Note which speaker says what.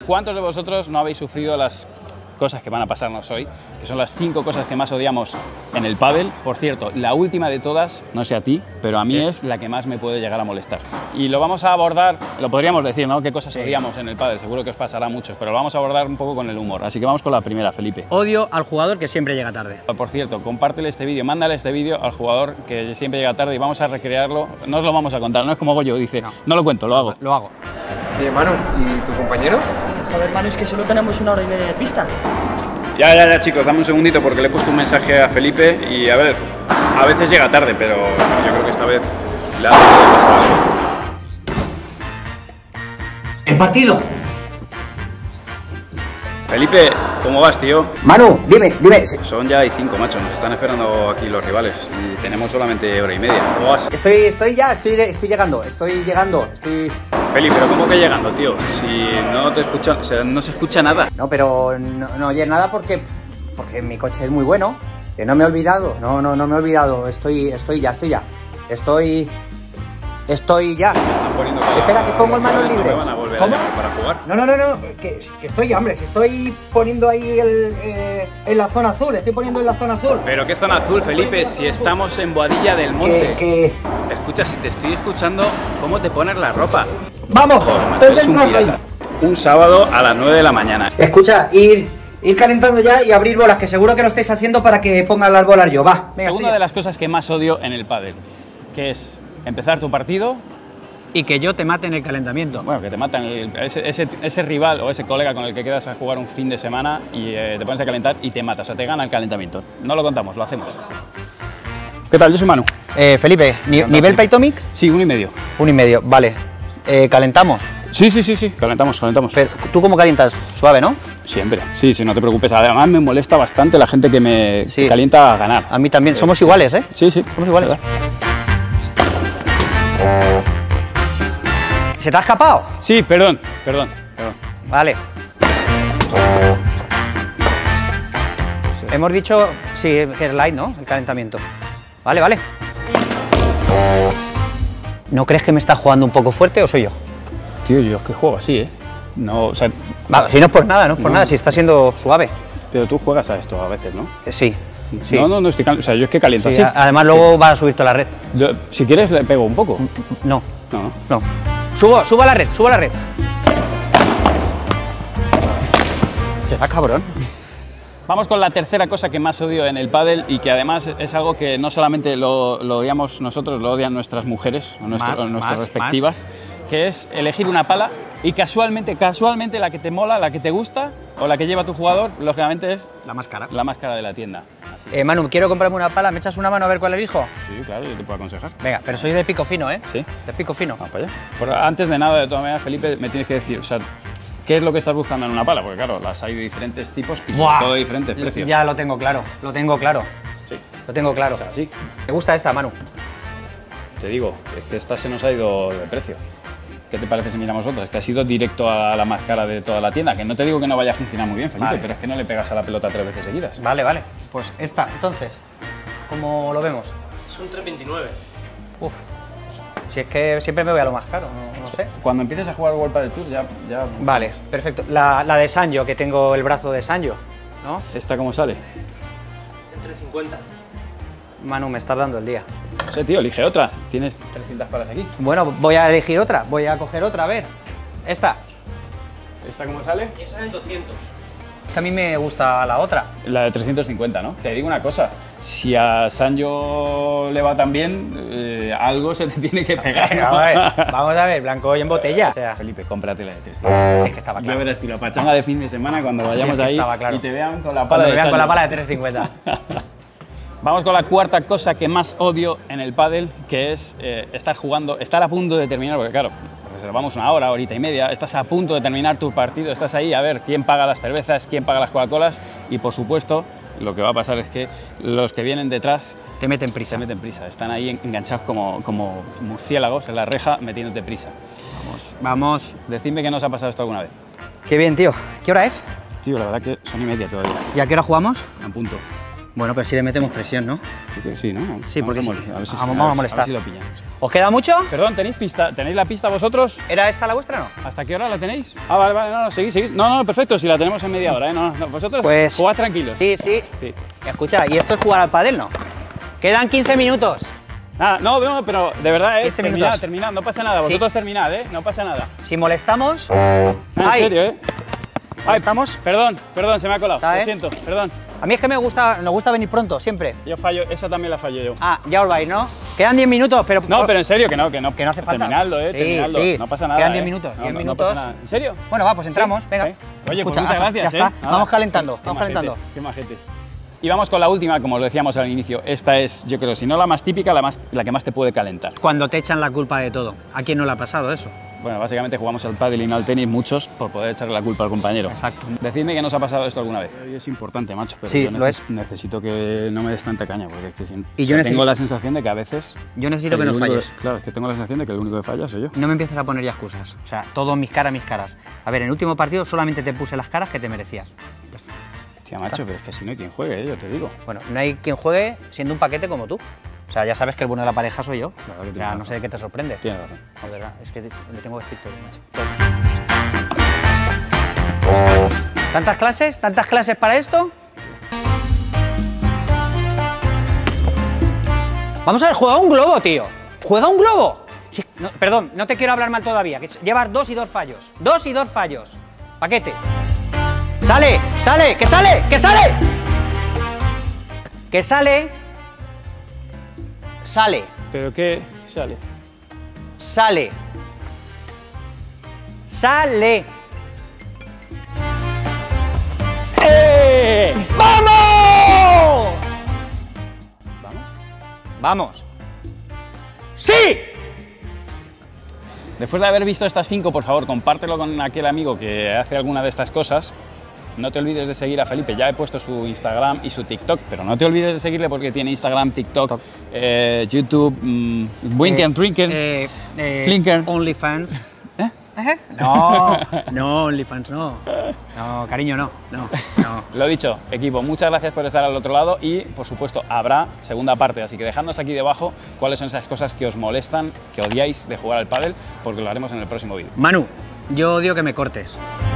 Speaker 1: ¿cuántos de vosotros no habéis sufrido las cosas que van a pasarnos hoy, que son las 5 cosas que más odiamos en el pádel? Por cierto, la última de todas, no sé a ti, pero a mí es la que más me puede llegar a molestar. Y lo vamos a abordar, lo podríamos decir, ¿no? ¿Qué cosas odiamos en el pádel? Seguro que os pasará a muchos, pero lo vamos a abordar un poco con el humor. Así que vamos con la primera, Felipe.
Speaker 2: Odio al jugador que siempre llega tarde.
Speaker 1: Por cierto, compártele este vídeo, mándale este vídeo al jugador que siempre llega tarde y vamos a recrearlo. No os lo vamos a contar, no es como Goyo dice, no lo cuento, lo hago.
Speaker 2: Lo hago.
Speaker 3: Oye, Manu, ¿y tu compañero?
Speaker 4: Joder, Manu, es que solo tenemos 1 hora y media de pista.
Speaker 1: Ya, chicos, dame un segundito porque le he puesto un mensaje a Felipe y a ver, a veces llega tarde, pero yo creo que esta vez le ha pasado algo.
Speaker 2: ¡El partido!
Speaker 1: Felipe, ¿cómo vas, tío?
Speaker 2: Manu, dime.
Speaker 1: Son ya y 5, macho, nos están esperando aquí los rivales y tenemos solamente hora y media. ¿Cómo vas?
Speaker 2: Estoy llegando.
Speaker 1: Felipe, pero ¿cómo que llegando, tío? Si no te escuchan, o sea, no se escucha nada.
Speaker 2: No, pero no oyes nada porque mi coche es muy bueno. Que no me he olvidado, no me he olvidado. Estoy ya. Espera, que pongo el manos libres.
Speaker 1: ¿Van a volver
Speaker 2: ¿Cómo?
Speaker 1: para jugar?
Speaker 2: No, que estoy, hombre, si estoy poniendo ahí en la zona azul,
Speaker 1: ¿Pero qué zona azul, Felipe? Si estamos en Boadilla del Monte. Escucha, si te estoy escuchando, ¿cómo te pones la ropa?
Speaker 2: ¡Vamos!
Speaker 1: Joder, es un pirata. Un sábado a las 9 de la mañana.
Speaker 2: Escucha, ir calentando ya y abrir bolas, que seguro que lo estáis haciendo para que ponga las bolas yo, va. Venga,
Speaker 1: Segunda de las cosas que más odio en el pádel, que es empezar tu partido
Speaker 2: y que yo te mate en el calentamiento.
Speaker 1: Bueno, que te matan ese rival o ese colega con el que quedas a jugar un fin de semana y te pones a calentar y te mata, o sea, te gana el calentamiento. No lo contamos, lo hacemos. ¿Qué tal? Yo soy Manu.
Speaker 2: Felipe, ¿nivel Pytomic?
Speaker 1: Sí, 1,5.
Speaker 2: 1,5, vale. ¿Calentamos?
Speaker 1: Sí, calentamos.
Speaker 2: Pero, ¿tú cómo calientas? Suave, ¿no?
Speaker 1: Siempre. Sí, no te preocupes. Además me molesta bastante la gente que me calienta a ganar.
Speaker 2: A mí también. Somos iguales, ¿eh?
Speaker 1: Sí.
Speaker 2: Somos iguales. ¿Se te ha escapado?
Speaker 1: Sí, perdón.
Speaker 2: Vale. Hemos dicho, sí, que es light, ¿no? El calentamiento. Vale. ¿No crees que me está jugando un poco fuerte o soy yo?
Speaker 1: Tío, yo es que juego así, ¿eh? No, o sea...
Speaker 2: Vale, si no es por nada, si está siendo suave.
Speaker 1: Pero tú juegas a esto a veces, ¿no?
Speaker 2: Sí.
Speaker 1: No estoy caliente, o sea, yo es que caliento
Speaker 2: sí,
Speaker 1: así.
Speaker 2: Además luego va a subir toda la red.
Speaker 1: Si quieres le pego un poco.
Speaker 2: No. Subo a la red.
Speaker 1: Será cabrón. Vamos con la tercera cosa que más odio en el pádel y que además es algo que no solamente lo odiamos nosotros, lo odian nuestras mujeres o nuestras respectivas, que es elegir una pala y casualmente la que te mola, la que te gusta o la que lleva tu jugador, lógicamente es
Speaker 2: la más cara.
Speaker 1: La más cara de la tienda.
Speaker 2: Manu, quiero comprarme una pala, ¿me echas una mano a ver cuál elijo?
Speaker 1: Sí, claro, yo te puedo aconsejar.
Speaker 2: Venga, pero soy de pico fino, ¿eh?
Speaker 1: Sí.
Speaker 2: De pico fino.
Speaker 1: Vamos para allá. Pero antes de nada, de todas maneras, Felipe, me tienes que decir, o sea, ¿qué es lo que estás buscando en una pala? Porque claro, las hay de diferentes tipos y todo de diferentes precios.
Speaker 2: Ya lo tengo claro.
Speaker 1: Sí.
Speaker 2: Lo tengo claro.
Speaker 1: O sea, sí.
Speaker 2: ¿Te gusta esta, Manu?
Speaker 1: Te digo, es que esta se nos ha ido de precio. ¿Qué te parece si miramos otra? Es que has ido directo a la más cara de toda la tienda, que no te digo que no vaya a funcionar muy bien, Felipe, pero es que no le pegas a la pelota 3 veces seguidas.
Speaker 2: Vale. Pues esta, entonces, ¿cómo lo vemos?
Speaker 4: Es un 3,29.
Speaker 2: Uf. Si es que siempre me voy a lo más caro, no sé.
Speaker 1: Cuando empieces a jugar World Padel Tour ya...
Speaker 2: Vale, perfecto. La de Sanyo, que tengo el brazo de Sanyo, ¿no?
Speaker 1: ¿Esta cómo sale?
Speaker 4: Entre 50.
Speaker 2: Manu, me estás dando el día.
Speaker 1: No sé, tío, elige otra. Tienes 300 palas aquí.
Speaker 2: Bueno, voy a elegir otra, voy a coger otra, a ver. Esta.
Speaker 1: ¿Esta cómo sale?
Speaker 4: Y esa en 200.
Speaker 2: Es que a mí me gusta la otra.
Speaker 1: La de 350, ¿no? Te digo una cosa, si a Sanyo le va tan bien, algo se le tiene que pegar, ¿no?
Speaker 2: Vamos a ver, blanco y en botella. O sea,
Speaker 1: Felipe, cómprate la de 300.
Speaker 2: Sí, es que estaba claro.
Speaker 1: Ya verás, tío, la pachanga de fin de semana cuando vayamos ahí
Speaker 2: claro.
Speaker 1: y te vean con la pala de Sanyo.
Speaker 2: Con la pala de 350.
Speaker 1: Vamos con la cuarta cosa que más odio en el pádel, que es estar a punto de terminar, porque claro, reservamos una hora, horita y media, estás a punto de terminar tu partido, estás ahí a ver quién paga las cervezas, quién paga las Coca-Colas y por supuesto lo que va a pasar es que los que vienen detrás
Speaker 2: te meten prisa.
Speaker 1: Están ahí enganchados como murciélagos en la reja metiéndote prisa.
Speaker 2: Vamos.
Speaker 1: Decidme que no os ha pasado esto alguna vez.
Speaker 2: Qué bien, tío. ¿Qué hora es?
Speaker 1: Tío, la verdad que son 1:30 todavía.
Speaker 2: ¿Y a qué hora jugamos?
Speaker 1: A punto.
Speaker 2: Bueno, pero si le metemos presión, ¿no?
Speaker 1: Sí, ¿no?
Speaker 2: Sí, porque
Speaker 1: vamos
Speaker 2: vamos a molestar.
Speaker 1: A ver si lo pillamos.
Speaker 2: ¿Os queda mucho?
Speaker 1: Perdón, ¿tenéis la pista vosotros?
Speaker 2: ¿Era esta la vuestra o no?
Speaker 1: ¿Hasta qué hora la tenéis? Ah, vale, no, seguid. No, perfecto, si la tenemos en media hora, ¿eh? No, vosotros
Speaker 2: Pues
Speaker 1: jugad tranquilos.
Speaker 2: Sí. Escucha, ¿y esto es jugar al pádel, no? Quedan 15 minutos.
Speaker 1: Nada, no, pero de verdad,
Speaker 2: 15 minutos.
Speaker 1: terminad, no pasa nada.
Speaker 2: Sí.
Speaker 1: Vosotros terminad, no pasa nada.
Speaker 2: Si molestamos...
Speaker 1: En serio,
Speaker 2: ¿Molestamos?
Speaker 1: Perdón, se me ha colado.
Speaker 2: ¿Sabes?
Speaker 1: Lo siento, perdón.
Speaker 2: A mí es que nos gusta venir pronto, siempre.
Speaker 1: Yo fallo, esa también la fallo yo.
Speaker 2: Ah, ya os vais, ¿no? Quedan 10 minutos, pero...
Speaker 1: No, pero en serio, que no
Speaker 2: hace falta.
Speaker 1: Terminadlo,
Speaker 2: Sí,
Speaker 1: terminadlo.
Speaker 2: sí.
Speaker 1: No pasa nada.
Speaker 2: Quedan 10 minutos, 10
Speaker 1: No
Speaker 2: minutos.
Speaker 1: pasa nada. ¿En serio?
Speaker 2: Bueno, va, pues entramos,
Speaker 1: Sí.
Speaker 2: venga.
Speaker 1: Oye, pues
Speaker 2: Escucha,
Speaker 1: muchas gracias,
Speaker 2: ya está.
Speaker 1: Nada.
Speaker 2: Vamos calentando,
Speaker 1: Qué
Speaker 2: vamos calentando.
Speaker 1: majetes, qué majetes. Y vamos con la última, como os decíamos al inicio. Esta es, yo creo, si no la más típica, la que más te puede calentar.
Speaker 2: Cuando te echan la culpa de todo. ¿A quién no le ha pasado eso?
Speaker 1: Bueno, básicamente jugamos al pádel y no al tenis muchos por poder echarle la culpa al compañero.
Speaker 2: Exacto.
Speaker 1: Decidme que nos ha pasado esto alguna vez. Es importante, macho, pero
Speaker 2: Sí,
Speaker 1: yo
Speaker 2: lo es.
Speaker 1: necesito que no me des tanta caña, porque es que
Speaker 2: Y yo
Speaker 1: tengo la sensación de que a veces...
Speaker 2: Yo necesito que
Speaker 1: el
Speaker 2: no
Speaker 1: único-
Speaker 2: falles.
Speaker 1: Claro, es que tengo la sensación de que el único que falla soy yo.
Speaker 2: No me empieces a poner ya excusas. O sea, todo mis caras. A ver, en el último partido solamente te puse las caras que te merecías. Ya está.
Speaker 1: Tía, macho, pero es que si no hay quien juegue, yo te digo.
Speaker 2: Bueno, no hay quien juegue siendo un paquete como tú. O sea, ya sabes que el bueno de la pareja soy yo.
Speaker 1: Claro que tienes
Speaker 2: Ya no
Speaker 1: razón.
Speaker 2: sé de qué te sorprende.
Speaker 1: Tienes razón.
Speaker 2: No, de verdad, es que le tengo que decir todo, macho. ¿Tantas clases para esto? Vamos a ver, juega un globo, tío. ¡Juega un globo! Sí, no, perdón, no te quiero hablar mal todavía. Que llevas 2 y 2 fallos. 2 y 2 fallos. Paquete. ¡Sale! ¡Que sale! ¡Que sale! Sale.
Speaker 1: ¿Pero qué sale?
Speaker 2: Sale.
Speaker 1: ¡Eh!
Speaker 2: ¡Vamos!
Speaker 1: ¿Vamos?
Speaker 2: ¡Vamos! ¡Sí!
Speaker 1: Después de haber visto estas 5, por favor, compártelo con aquel amigo que hace alguna de estas cosas. No te olvides de seguir a Felipe, ya he puesto su Instagram y su TikTok, pero no te olvides de seguirle porque tiene Instagram, TikTok, YouTube, Wink and Drinken, Flinker.
Speaker 2: OnlyFans.
Speaker 1: ¿Eh?
Speaker 2: No, OnlyFans no. No, cariño, no.
Speaker 1: Lo dicho, equipo, muchas gracias por estar al otro lado y, por supuesto, habrá segunda parte, así que dejadnos aquí debajo cuáles son esas cosas que os molestan, que odiáis de jugar al pádel, porque lo haremos en el próximo vídeo.
Speaker 2: Manu, yo odio que me cortes.